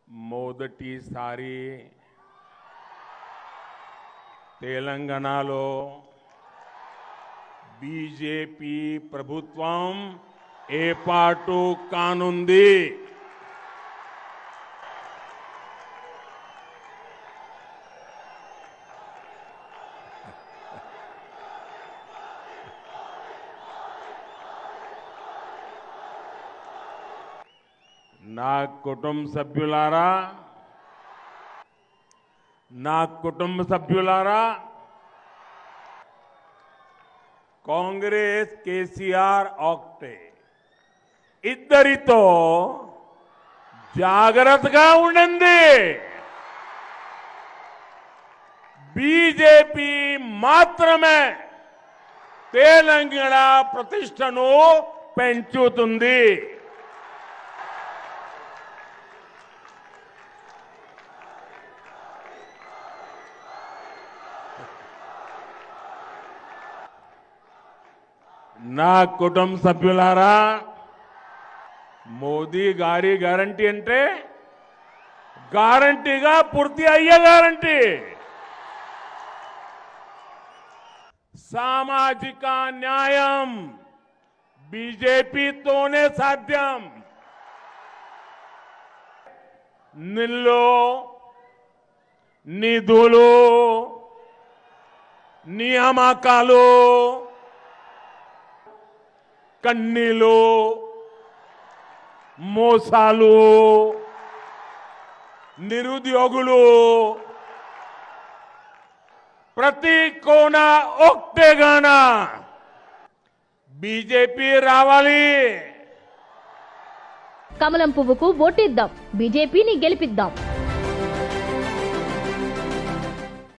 మొదటిసారి తెలంగాణలో బీజేపీ ప్రభుత్వం ఏర్పాటు కానుంది. నా కుటుంబ సభ్యులారా కాంగ్రెస్ కేసీఆర్ ఒకటే ఇద్దరితో జాగ్రత్తగా ఉండండి. బీజేపీ మాత్రమే తెలంగాణ ప్రతిష్టను పెంచుతుంది. నా కుటుంబ సభ్యులారా మోదీ గారి గ్యారంటీ అంటే గ్యారంటీగా పూర్తి అయ్యే గ్యారంటీ. సామాజిక న్యాయం బీజేపీతోనే సాధ్యం. నిధులు నియామకాలు కన్నీలు మోసాలు నిరుద్యోగులు ప్రతి కోణ ఒక్కటేగాన బీజేపీ రావాలి. కమలం పువ్వుకు ఓటేద్దాం, బీజేపీని గెలిపిద్దాం.